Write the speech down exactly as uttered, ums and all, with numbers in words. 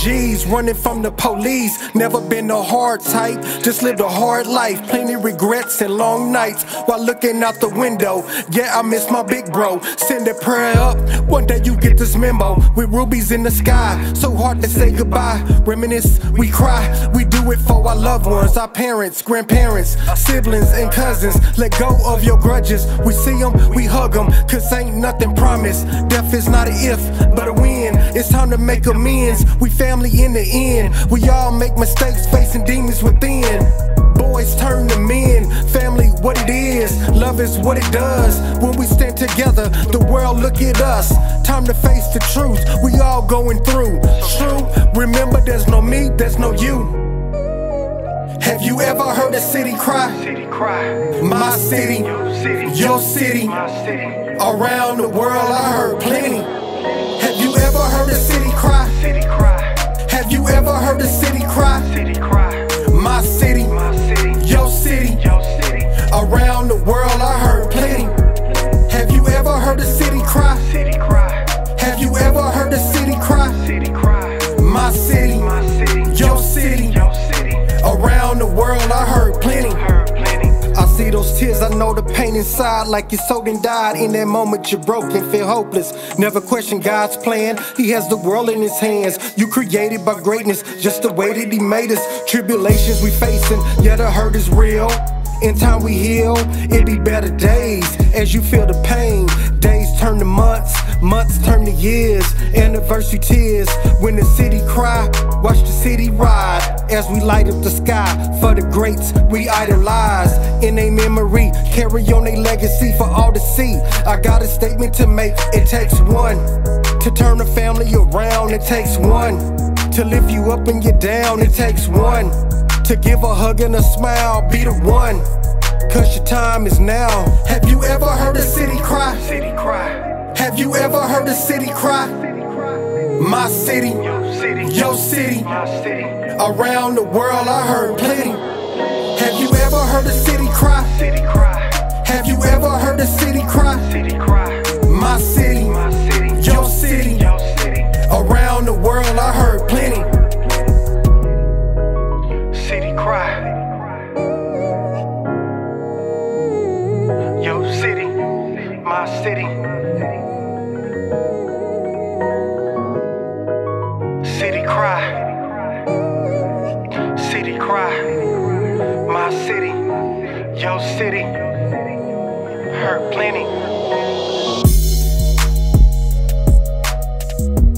G's, running from the police. Never been a hard type, just lived a hard life. Plenty regrets and long nights while looking out the window. Yeah, I miss my big bro. Send a prayer up, one day you get this memo. With rubies in the sky, so hard to say goodbye. Reminisce, we cry, we do it for our loved ones, our parents, grandparents, siblings and cousins. Let go of your grudges, we see them, we hug them, cause ain't nothing promised. Death is not a if, but a when. It's time to make amends, we family in the end. We all make mistakes, facing demons within. Boys turn to men, family what it is, love is what it does. When we stand together, the world look at us. Time to face the truth, we all going through. True, remember there's no me, there's no you. Have you ever heard a city cry? City cry. My city, Your city. your city. My city. Around the world I heard plenty. Have you ever heard a city cry? City cry. Have you ever heard a city cry? City cry. My city, My city. your city. Your city. Around the world I heard plenty. Have you ever heard a city cry? City cry. Have you ever heard a city cry? City cry. My city, My city. your city. Your city. Around the world I heard plenty. Heard plenty. I see those tears, I know the pain inside. Like your soul done died. In that moment you're broken, feel hopeless. Never question God's plan, He has the world in His hands. You created by greatness, just the way that He made us. Tribulations we facing, yeah the hurt is real. In time we heal, it be better days. As you feel the pain, days turn to months, months turn to years. Anniversary tears, when the city cry, watch the city ride. As we light up the sky, for the greats we idolize. In a memory, carry on a legacy for all to see. I got a statement to make, it takes one to turn a family around, it takes one to lift you up and you down, it takes one to give a hug and a smile, be the one, cause your time is now. Have you ever heard a city cry? City cry. Have you ever heard a city cry? City cry. My city, Your city. your city. My city. Around the world I heard plenty. Have you ever heard a city cry? City cry. Have you ever heard a city cry? City cry. My city, My city. your city. Your city. Around the world I heard plenty. City cry. Your city. My city. City cry. City cry. My city. Your city. Hurt plenty.